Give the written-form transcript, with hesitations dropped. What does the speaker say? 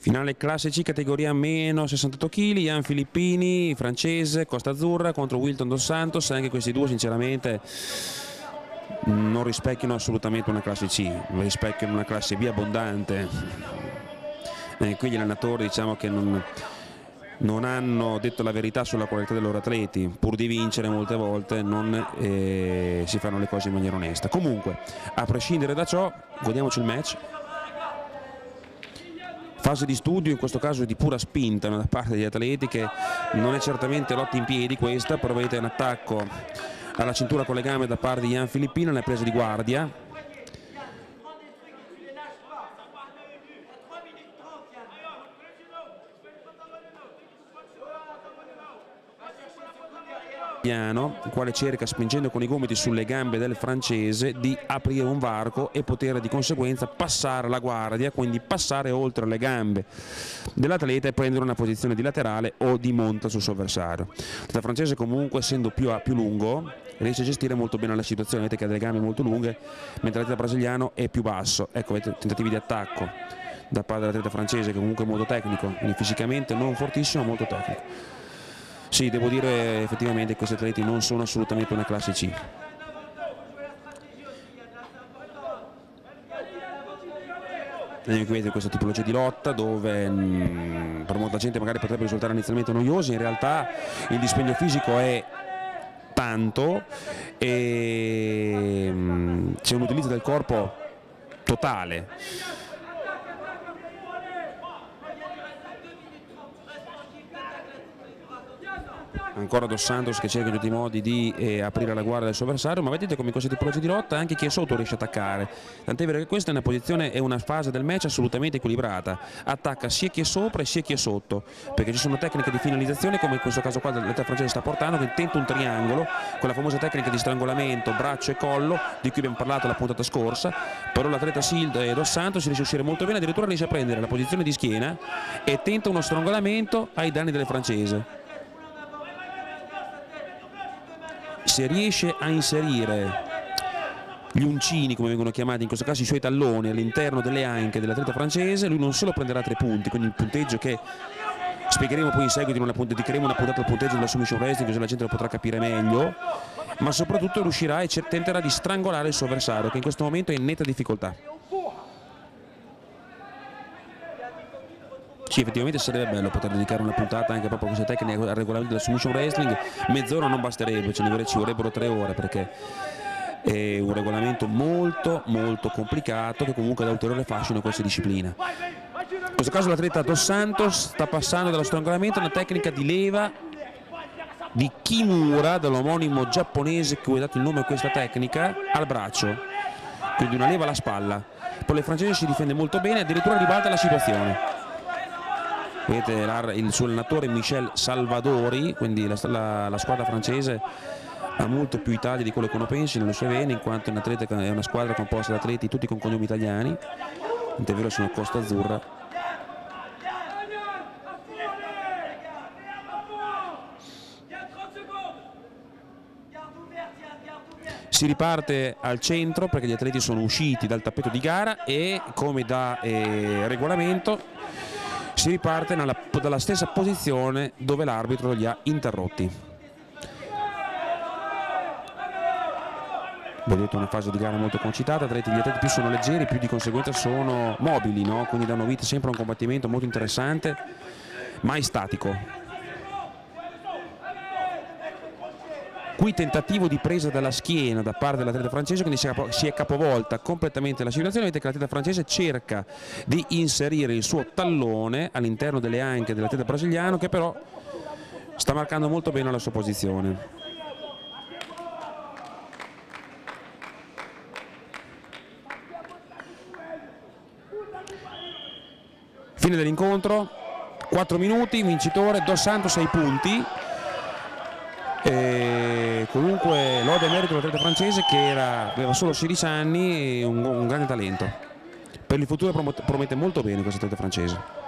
Finale classe C, categoria meno 68 kg, Ian Filippini, francese, Costa Azzurra contro Wilton Dos Santos. Anche questi due sinceramente non rispecchiano assolutamente una classe C, rispecchiano una classe B abbondante. Qui gli allenatori diciamo che non hanno detto la verità sulla qualità dei loro atleti, pur di vincere molte volte non si fanno le cose in maniera onesta. Comunque, a prescindere da ciò, godiamoci il match. Fase di studio, in questo caso di pura spinta da parte degli atleti, che non è certamente lotta in piedi questa, però vedete un attacco alla cintura con le gambe da parte di Ian Filippino nella presa di guardia. Il quale cerca, spingendo con i gomiti sulle gambe del francese, di aprire un varco e poter di conseguenza passare la guardia, quindi passare oltre le gambe dell'atleta e prendere una posizione di laterale o di monta sul suo avversario. Il francese comunque, essendo più lungo, riesce a gestire molto bene la situazione. Vedete che ha delle gambe molto lunghe, mentre l'atleta brasiliano è più basso. Ecco, vedete tentativi di attacco da parte dell'atleta francese, che comunque è molto tecnico, quindi fisicamente non fortissimo, molto tecnico. Sì, devo dire effettivamente che questi atleti non sono assolutamente una classe C. Qui vedete questa tipologia di lotta dove per molta gente magari potrebbe risultare inizialmente noiosa, in realtà il dispendio fisico è tanto e c'è un utilizzo del corpo totale. Ancora Dos Santos che cerca in tutti i modi di aprire la guardia del suo avversario, ma vedete come in questa tipologia di lotta anche chi è sotto riesce a attaccare. Tant'è vero che questa è una posizione e una fase del match assolutamente equilibrata. Attacca sia chi è sopra e sia chi è sotto, perché ci sono tecniche di finalizzazione, come in questo caso qua l'atleta francese sta portando, che tenta un triangolo con la famosa tecnica di strangolamento braccio e collo di cui abbiamo parlato la puntata scorsa. Però l'atleta Dos Santos riesce a uscire molto bene, addirittura riesce a prendere la posizione di schiena e tenta uno strangolamento ai danni del francese. Se riesce a inserire gli uncini, come vengono chiamati in questo caso, i suoi talloni all'interno delle anche dell'atleta francese, lui non solo prenderà 3 punti, quindi il punteggio che spiegheremo poi in seguito, dedicheremo una puntata al punteggio della submission wrestling, così la gente lo potrà capire meglio, ma soprattutto riuscirà e tenterà di strangolare il suo avversario, che in questo momento è in netta difficoltà. Sì, effettivamente sarebbe bello poter dedicare una puntata anche proprio a queste tecniche al regolamento della submission wrestling. Mezz'ora non basterebbe, ci vorrebbero 3 ore, perché è un regolamento molto complicato che comunque dà ulteriore fascino a questa disciplina. In questo caso l'atleta Dos Santos sta passando dallo strangolamento a una tecnica di leva di Kimura, dall'omonimo giapponese cui è dato il nome a questa tecnica, al braccio, quindi una leva alla spalla. Poi il francese si difende molto bene, addirittura ribalta la situazione. Vedete il suo allenatore Michel Salvadori, quindi la squadra francese ha molto più Italia di quello che uno pensi nelle sue vene, in quanto è una squadra composta da atleti tutti con cognomi italiani, tant'è vero sono Costa Azzurra. Si riparte al centro perché gli atleti sono usciti dal tappeto di gara e, come da regolamento, si riparte dalla stessa posizione dove l'arbitro li ha interrotti. Vedete una fase di gara molto concitata, gli atleti più sono leggeri, più di conseguenza sono mobili, no? Quindi danno vita sempre a un combattimento molto interessante, mai statico. Qui tentativo di presa dalla schiena da parte dell'atleta francese, quindi si è capovolta completamente la situazione. Vedete che l'atleta francese cerca di inserire il suo tallone all'interno delle anche dell'atleta brasiliano, che però sta marcando molto bene la sua posizione. Fine dell'incontro, 4 minuti, vincitore Dos Santos 6 punti. Comunque lode e merito dell'atleta francese, che aveva solo 16 anni e un grande talento. Per il futuro promette molto bene questo atleta francese.